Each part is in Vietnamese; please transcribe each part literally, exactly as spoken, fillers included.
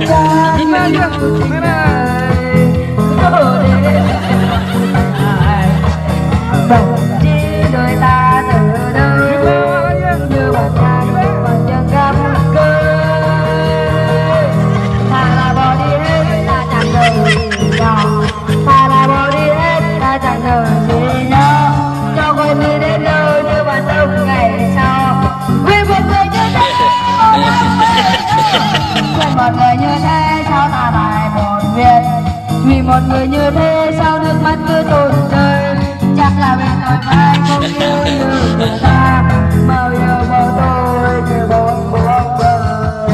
Một người như thế sao nước mắt cứ tuôn rơi, chắc là bên tôi ai không yêu như người ta, bao yêu bao tôi chỉ buồn buông bờ.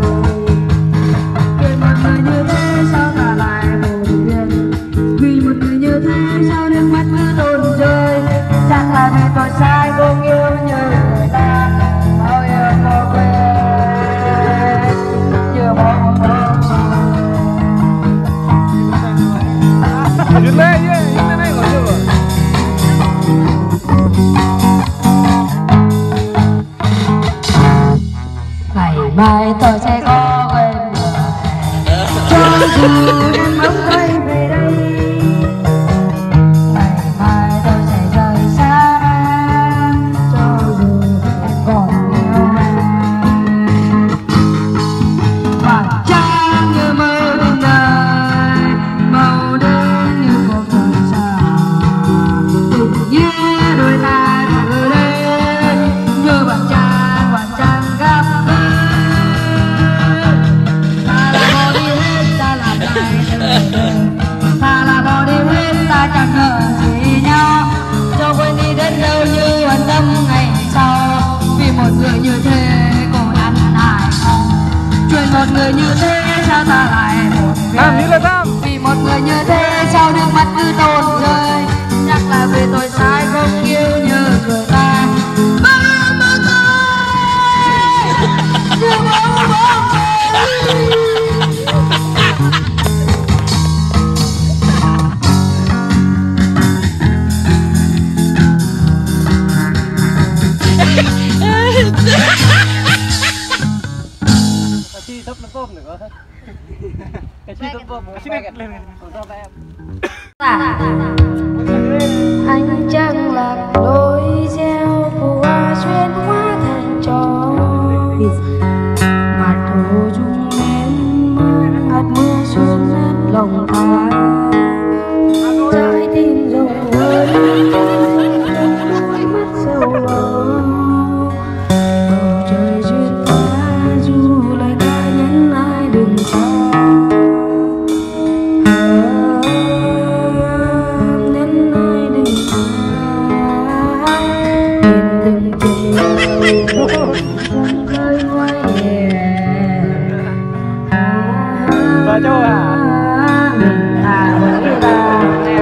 Vì một người như thế sao ta lại buồn phiền, vì một người như thế sao nước mắt cứ tuôn rơi, chắc là bên tôi sai không yêu như người ta, bao yêu bao quên như buồn buông. Yun na, yun, yun na na yung audio. Ngày mai tôi sẽ có quên người, cho dù em không quay về đây. Ngày mai tôi sẽ rời xa em, cho dù em còn yêu em. Mặt trăng như mơ bên đời, màu đen như cuộc đời xa. Tình nghĩa đôi ta từ đây như mặt trăng, mặt trăng gặp gỡ. Ta là bỏ đi hết, ta làm lại từ từ. Ta là bỏ đi hết, ta chẳng ngờ gì nhau. Cho quên đi đến đâu như quan tâm ngày sau. Vì một người như thế cũng ăn hại không. Chuyện một người như thế sao ta lại buồn phiền. Vì một người như thế sao nước mắt cứ tuôn rơi, chắc là vì tôi sai không yêu như người ta. Bao bao tôi như bóng bóng Chi thấp nó tôm nữa. Cái chi thấp tôm, cái chi lên lên cho em. Anh chẳng lạc lối gieo phù hoa xuyên hóa thành trò. Mặt hồ rung lên mưa hạt mưa xuống nát lòng ta. Trái tim rộng lớn đôi mắt sâu lắng. Bầu trời duyên quá dù lời ca nhắn ai đừng xa. Và châu à mình à với ta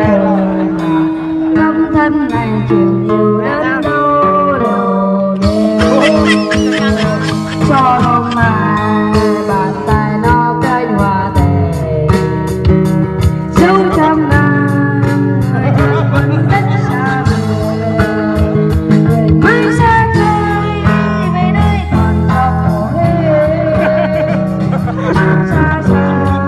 cấm thân này chuyện nhiều đến đâu đều đều cho hôm nay bàn tay nó cánh hoa tề dấu trăm năm vẫn rất xa vời về mây xa trời về nơi còn có mồ xa xa.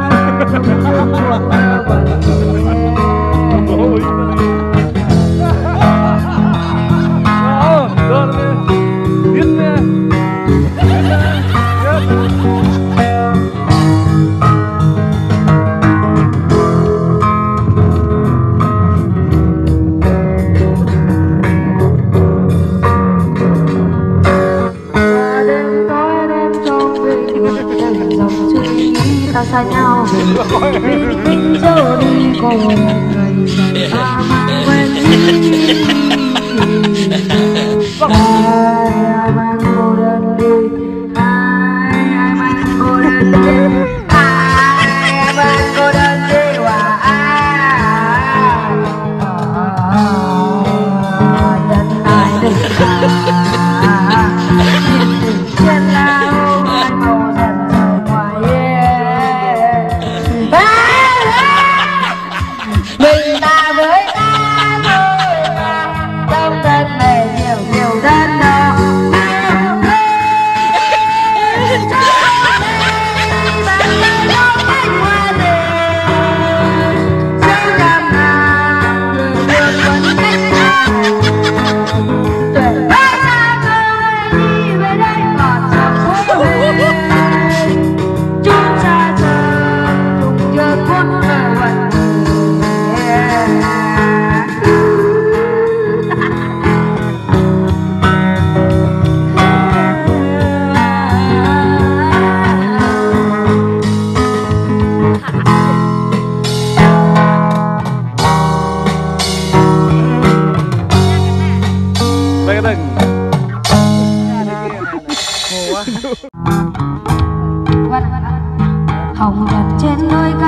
Ta xa nhau vì mình dẫu đi có một người dành ta mang quên đi. Ai ai mang cô đơn đi, ai ai mang cô đơn đi, ai ai mang cô đơn đi và ai nhân ai đừng xa. Nhìn tình trên lao ai màu dần rời ngoài mình ta với ta thôi mà trong thân này nhiều nhiều thân đó. đặt trên đôi